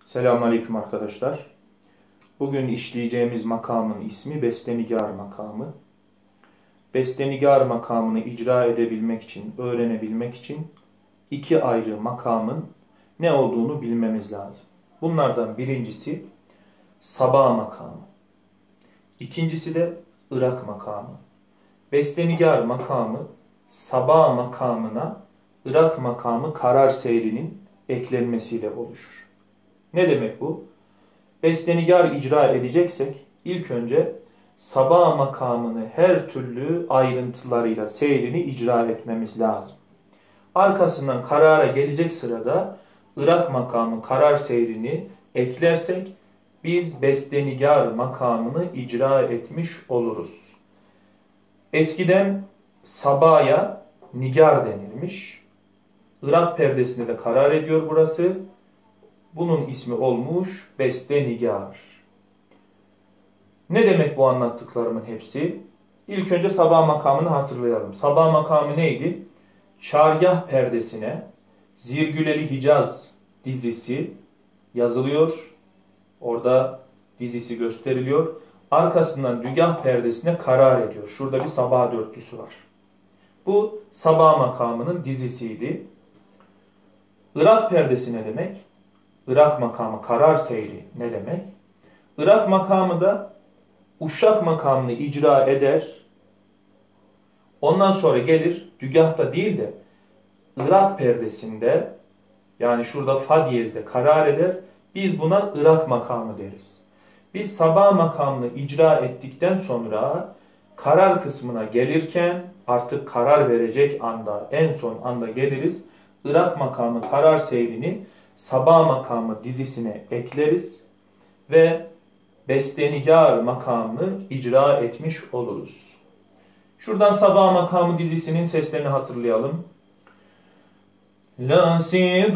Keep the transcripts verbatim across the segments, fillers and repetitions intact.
Selamünaleyküm arkadaşlar. Bugün işleyeceğimiz makamın ismi Bestenigar makamı. Bestenigar makamını icra edebilmek için, öğrenebilmek için iki ayrı makamın ne olduğunu bilmemiz lazım. Bunlardan birincisi Sabah makamı. İkincisi de Irak makamı. Bestenigar makamı Sabah makamına Irak makamı karar seyrinin eklenmesiyle oluşur. Ne demek bu? Bestenigar icra edeceksek ilk önce Sabah makamını her türlü ayrıntılarıyla seyrini icra etmemiz lazım. Arkasından karara gelecek sırada Irak makamı karar seyrini eklersek biz Bestenigar makamını icra etmiş oluruz. Eskiden Sabah'a Nigar denirmiş. Irak perdesinde de karar ediyor burası. Bunun ismi olmuş Bestenigar. Ne demek bu anlattıklarımın hepsi? İlk önce Sabah makamını hatırlayalım. Sabah makamı neydi? Çargah perdesine Zirgüleli Hicaz dizisi yazılıyor. Orada dizisi gösteriliyor. Arkasından Dügah perdesine karar ediyor. Şurada bir sabah dörtlüsü var. Bu Sabah makamının dizisiydi. Irak perdesi ne demek? Irak makamı karar seyri ne demek? Irak makamı da Uşak makamını icra eder. Ondan sonra gelir Dügah'ta değil de Irak perdesinde, yani şurada fa diyezde karar eder. Biz buna Irak makamı deriz. Biz Sabah makamını icra ettikten sonra karar kısmına gelirken artık karar verecek anda, en son anda geliriz. Irak makamı karar seyrini Sabah makamı dizisine ekleriz ve Bestenigar makamını icra etmiş oluruz. Şuradan Sabah makamı dizisinin seslerini hatırlayalım. La si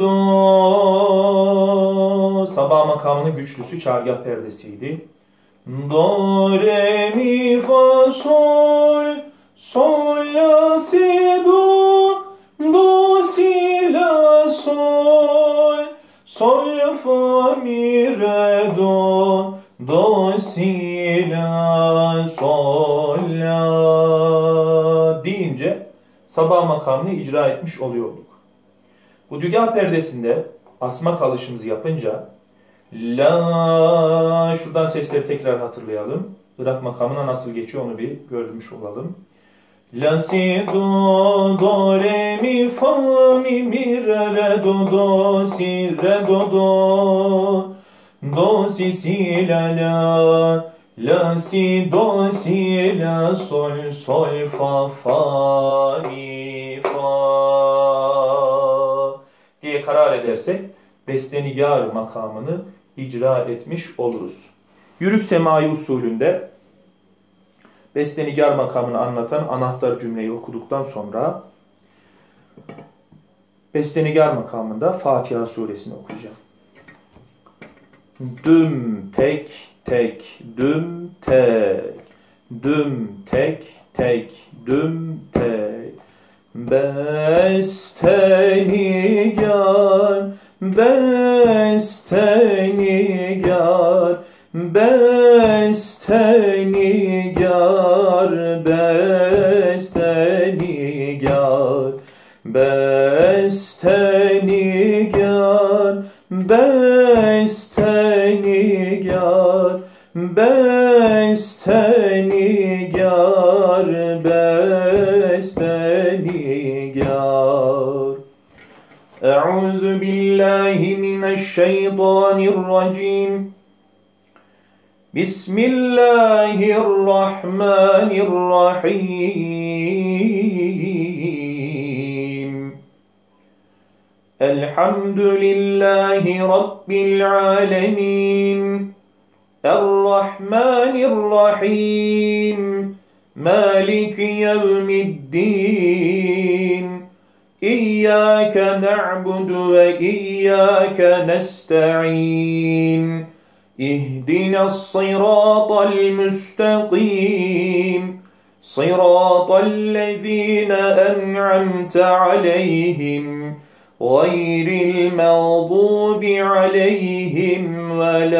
do. Sabah makamının güçlüsü çargah perdesiydi. Do re mi fa sol sol la si do do si la sol sol fa mi re do do si la sol la deyince Sabah makamını icra etmiş oluyorduk. Bu Dügah perdesinde asma kalışımızı yapınca la, şuradan sesleri tekrar hatırlayalım. Irak makamına nasıl geçiyor onu bir görmüş olalım. La si do do re mi fa mi mi re re do do si re do do do si si la la la si do si la sol sol fa fa mi fa diye karar edersek Bestenigar makamını icra etmiş oluruz. Yürük semai usulünde Bestenigar makamını anlatan anahtar cümleyi okuduktan sonra Bestenigar makamında Fatiha suresini okuyacağım. Düm tek tek düm tek düm tek tek düm tek Bestenigar Bestenigar Bestenigar Bestenigar Bestenigar Bestenigar Bestenigar Bestenigar Eûzü billahi mineşşeytanirracim. Bismillahirrahmanirrahim. Elhamdülillahi Rabbil alemin. Errahmanirrahim. Maliki yevmiddin. İyyâke na'budu ve iyyâke nesta'in. İhdinas sıratal müstakîm. Sıratallezîne en'amte aleyhim. gayril mağdubi aleyhim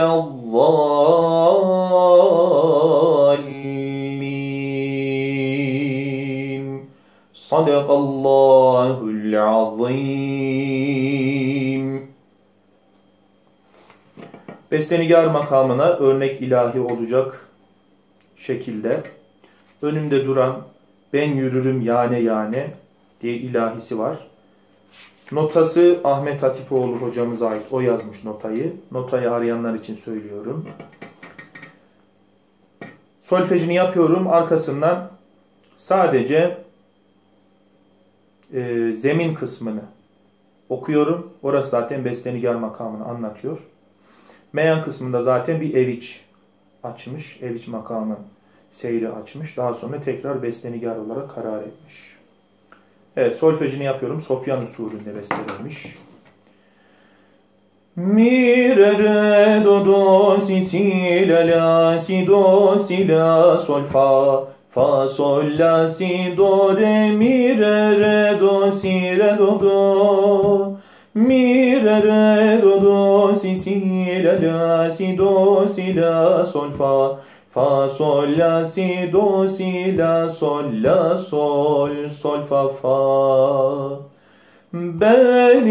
veleddallin. Sadakallahul azim. Bestenigar makamına örnek ilahi olacak şekilde önümde duran ben yürürüm yane yane diye ilahisi var. Notası Ahmet Hatipoğlu hocamıza ait. O yazmış notayı. Notayı arayanlar için söylüyorum. Solfejini yapıyorum. Arkasından sadece e, zemin kısmını okuyorum. Orası zaten bestenigar makamını anlatıyor. Meyan kısmında zaten bir eviç açmış. Eviç makamı seyri açmış. Daha sonra tekrar bestenigar olarak karar etmiş. Evet, solfejini yapıyorum. Sofyan usulünde bestelenmiş. Mi, re, re, do, do, si, si, la, la, si, do, si, la, sol, fa, fa, sol, la, si, do, re, mi, re, re, do, si, re, do, do. Mi, re, re, do, do, si, si, la, la, si, do, si, la, sol, fa, fa, sol, la, si, do, si, la, sol, la, sol, sol, fa, fa. Ben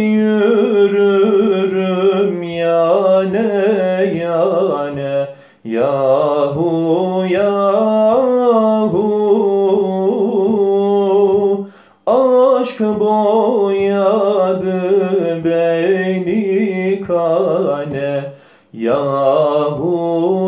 yürürüm yane yane, yahu yahu. Aşk boyadı beni kane, yahu